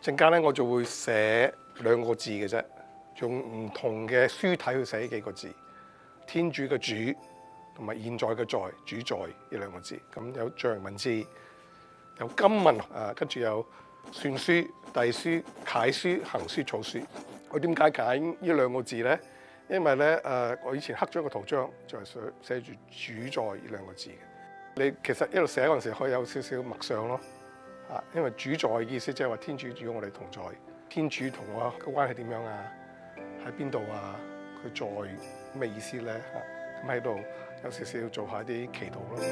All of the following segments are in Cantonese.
陣間咧我就會寫2個字嘅啫，用唔同嘅書體去寫呢幾個字。天主嘅主同埋現在嘅在，主在呢2個字。咁有象形文字，有金文跟住有篆書、隸書、楷書、行書、草書。我點解揀呢2個字咧？因為咧我以前刻咗一個圖章，就係寫住主在呢2個字嘅。你其實一路寫嗰陣時，可以有少少默想咯。因為主在嘅意思即係話天主與我哋同在，天主同我嘅關係點樣啊？喺邊度啊？佢在咩意思咧？咁喺度有少少做下啲祈禱咯。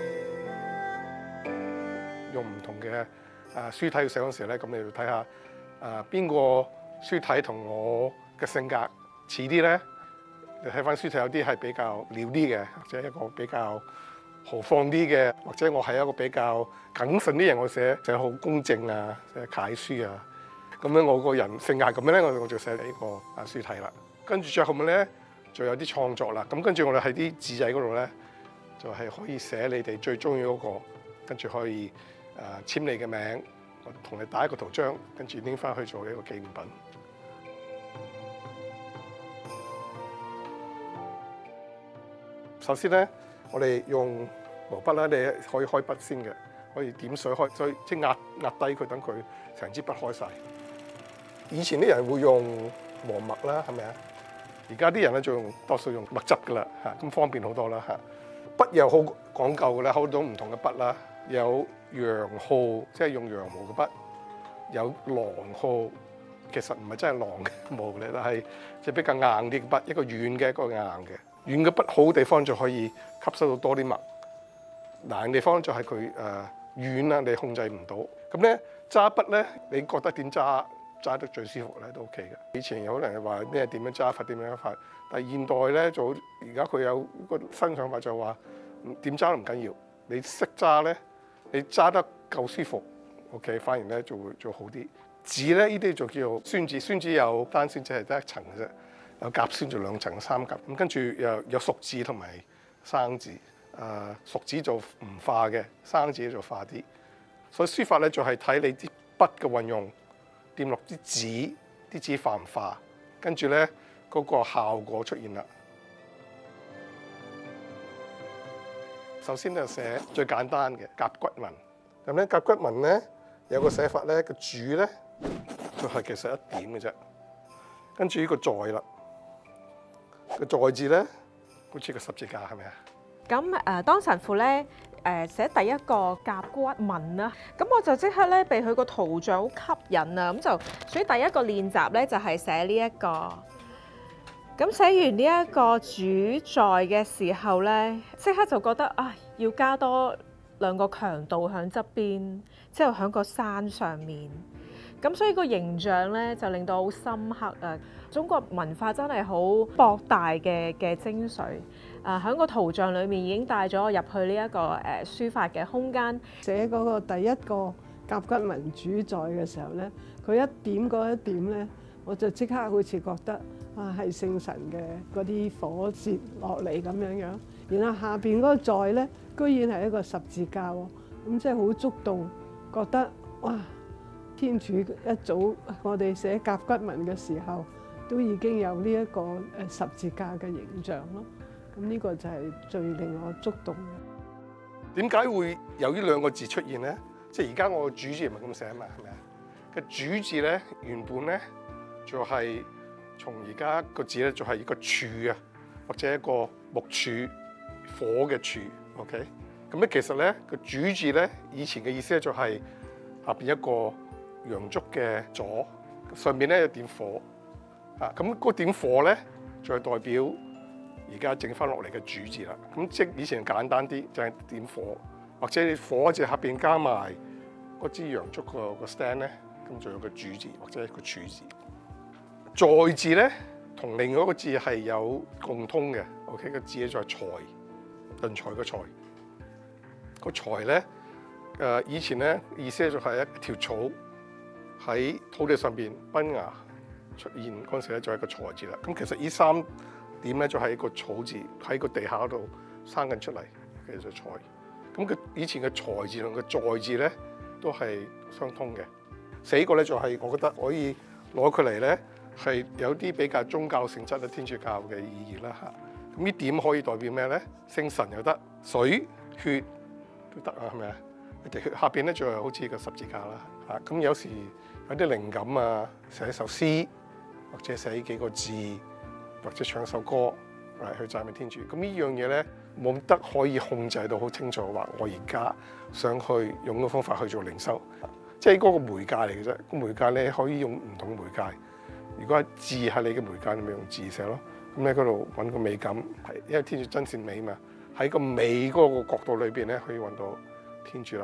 用唔同嘅書體去寫嗰陣時咧，咁你要睇下邊個書體同我嘅性格似啲咧？你睇翻書體有啲係比較潦啲嘅，或者一個比較豪放啲嘅，或者我係一個比較謹慎啲人，我寫好公正啊，寫楷書啊，咁樣我個人性格咁樣咧，我就寫呢個書體啦。跟住最後面咧，就有啲創作啦。咁跟住我哋喺啲字仔嗰度咧，就係可以寫你哋最中意嗰個，跟住可以簽你嘅名，我同你打一個圖章，跟住拎翻去做一個紀念品。首先咧，我哋用毛筆啦，你可以開筆先嘅，可以點水開，所以即係壓低佢，等佢成支筆開晒。以前啲人會用磨墨啦，係咪啊？而家啲人咧就多數用墨汁噶啦，咁方便好多啦。筆又好講究嘅啦，好多唔同嘅筆啦，有羊毫，即係用羊毛嘅筆，有狼毫，其實唔係真係狼嘅毛嚟，但係即係比較硬啲嘅筆，一個軟嘅，一個硬嘅。軟嘅筆好嘅地方就可以吸收到多啲墨，難嘅地方就係佢軟啦，你控制唔到。咁咧揸筆咧，你覺得點揸得最舒服咧都 OK 嘅。以前有可能話咩點樣揸法點樣法，但係現代咧就而家佢有個新想法就話點揸都唔緊要，你識揸咧，你揸得夠舒服 OK， 反而咧就會做好啲。紙咧呢啲就叫做宣紙，宣紙有單宣紙係得1層嘅啫。有夾宣就2層、3格，咁跟住又有熟紙同埋生紙。熟紙就唔化嘅，生紙就化啲。所以書法咧就係睇你啲筆嘅運用，掂落啲紙化唔化，跟住咧嗰個效果出現啦。首先就寫最簡單嘅甲骨文。咁咧甲骨文咧有個寫法咧，個主咧就係其實1點嘅啫，跟住呢個在啦。個在字咧，好似個十字架係咪啊？ 咁當神父咧寫第一個甲骨文啦，咁我就即刻咧被佢個圖像好吸引啊！咁就所以第一個練習咧就係寫呢一個。咁寫完呢一個主在嘅時候咧，即刻就覺得要加多2個強度喺側邊，之後喺個山上面。咁所以個形象咧就令到好深刻啊！中國文化真係好博大嘅精髓，喺個圖像裏面已經帶咗我入去呢一個書法嘅空間。 寫嗰個第一個甲骨文主在嘅時候咧，佢一點嗰一點咧，我就即刻好似覺得係聖神嘅嗰啲火舌落嚟咁樣樣。然後下邊嗰個在咧，居然係一個十字架喎，咁即係好觸動，覺得哇！天主一早我哋寫甲骨文嘅時候，都已經有呢一個十字架嘅形象咯。咁呢個就係最令我觸動嘅。 點解會有呢2個字出現咧？即係而家我個主字唔係咁寫啊嘛，係咪啊？個主字咧原本咧就係從而家個字咧就係一個柱啊，或者一個木柱火嘅柱。OK， 咁咧其實咧個主字咧以前嘅意思咧就係下邊一個洋燭嘅左，上面咧有點火咁嗰點火咧就係代表而家整翻落嚟嘅主字啦。咁即係以前簡單啲就係點火，或者你火字下邊加埋嗰支洋燭個 stand 咧，咁就有個主字或者一個柱字。在字咧同另外一個字係有共通嘅。OK， 個字咧就係財，論財個財。個財咧以前咧意思就係一條草喺土地上邊崩芽出現嗰陣時咧，就係個財字啦。咁其實呢3點咧就係一個草字喺個地下度生緊出嚟，其實就財。咁佢以前嘅財字同個在字咧都係相通嘅。 死個咧就係我覺得可以攞佢嚟咧係有啲比較宗教性質嘅天主教嘅意義啦嚇。咁呢點可以代表咩咧？聖神又得，水血都得啊，係咪啊？滴血下邊咧仲係好似個十字架啦嚇。咁有時有啲靈感啊，寫首詩或者寫幾個字，或者唱首歌去讚美天主。咁呢樣嘢咧冇得可以控制到好清楚，話我而家想去用個方法去做靈修，即係嗰個媒介嚟嘅啫。個媒介咧可以用唔同媒介。如果係字係你嘅媒介，你咪用字寫咯。咁喺嗰度揾個美感，係因為天主真善美嘛。喺個美嗰個角度裏邊咧，可以揾到天主啦。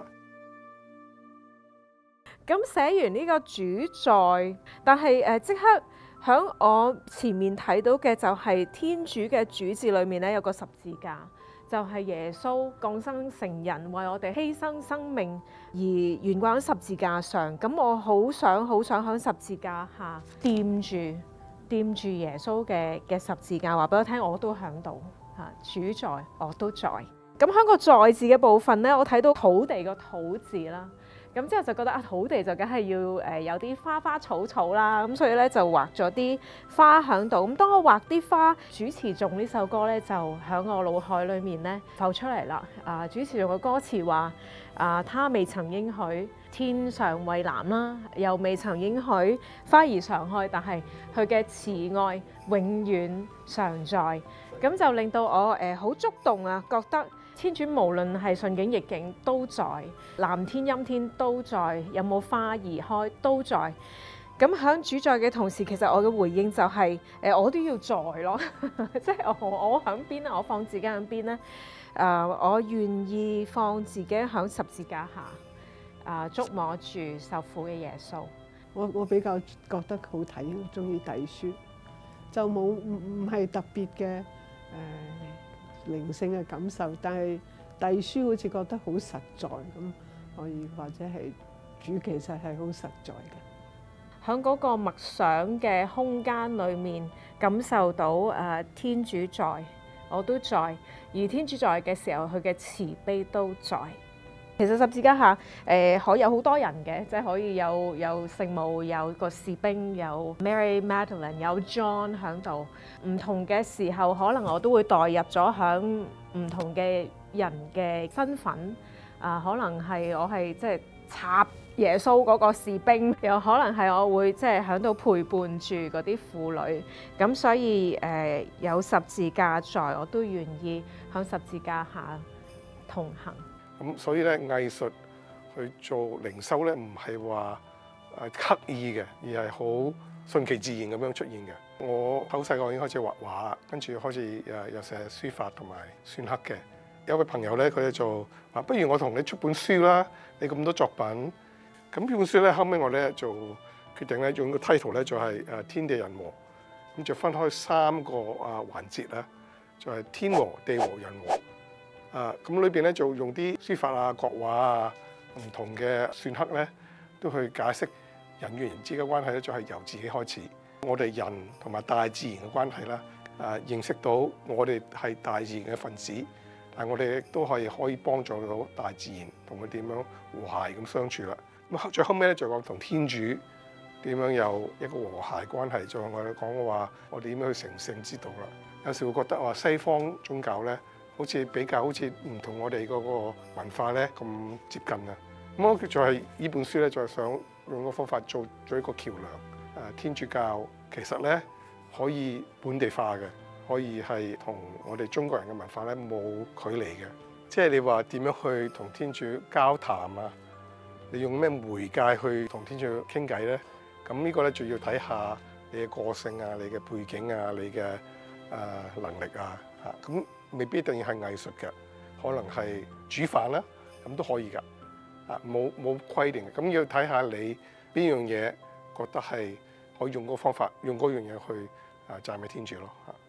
咁寫完呢個主宰，但係即刻喺我前面睇到嘅就係天主嘅主字裏面咧有個十字架，就係耶穌降生成人，為我哋犧牲生命而懸掛喺十字架上。咁我好想喺十字架下掂住耶穌嘅十字架，話俾我聽，我都喺度嚇，主宰我都在。咁喺個在字嘅部分咧，我睇到土地個土字啦。咁之後就覺得土地就梗係要有啲花花草草啦，咁所以咧就畫咗啲花喺度。咁當我畫啲花，主持頌呢首歌咧就喺我腦海裡面咧浮出嚟啦。主持頌嘅歌詞話：他未曾應許天上蔚藍啦，又未曾應許花兒常開，但係佢嘅慈愛永遠常在。咁就令到我好觸動啊，覺得天主無論係順境逆境都在，藍天陰天都在，有冇花兒開都在。咁喺主在嘅同時，其實我嘅回應就係我都要在咯，即係我喺邊咧？我放自己喺邊咧？我願意放自己喺十字架下，觸摸住受苦嘅耶穌。 我比較覺得好睇，中意隸書，就唔係特別嘅靈性嘅感受，但係隸書好似覺得好實在咁，可以或者係主其實係好實在嘅。 喺嗰個默想嘅空間裏面，感受到天主在，我都在，而天主在嘅時候，佢嘅慈悲都在。其實十字架下可以有好多人嘅，即係可以有聖母，有個士兵，有 Mary Magdalene， 有 John 喺度。唔同嘅時候，可能我都會代入咗喺唔同嘅人嘅身份。可能係我係即係插耶穌嗰個士兵，又可能係我會即係喺度陪伴住嗰啲婦女。咁所以有十字架在，我都願意喺十字架下同行。 咁所以咧，藝術去做靈修咧，唔係話刻意嘅，而係好順其自然咁樣出現嘅。我好細個已經開始畫畫，跟住開始又寫書法同埋篆刻嘅。有位朋友咧，佢咧就話：不如我同你出本書啦！你咁多作品，咁呢本書咧，後尾我咧就決定咧用個 title 咧就係天地人和，咁就分開3個環節啦，就係天和、地和、人和。咁裏邊咧就用啲書法啊、國畫啊、唔同嘅篆刻咧，都去解釋人與人之間嘅關係咧，就係由自己開始。我哋人同埋大自然嘅關係啦，認識到我哋係大自然嘅分子，但係我哋亦都可以幫助到大自然，同佢點樣和諧咁相處啦。咁最後尾咧就講同天主點樣有一個和諧關係，就我哋講嘅話，我哋點樣去成聖之道啦。有時會覺得話西方宗教咧，好似比較好似唔同我哋嗰個文化咧咁接近啊！咁我就係呢本書咧，就係想用個方法做一個橋梁。天主教其實咧可以本地化嘅，可以係同我哋中國人嘅文化咧冇距離嘅。即係你話點樣去同天主交談啊？你用咩媒介去同天主傾偈咧？咁呢個咧就要睇下你嘅個性啊、你嘅背景啊、你嘅能力啊嚇咁。未必一定要係藝術嘅，可能係煮飯啦，咁都可以㗎。冇規定嘅，咁要睇下你邊樣嘢覺得係可以用嗰個方法，用嗰樣嘢去讚美天主咯嚇。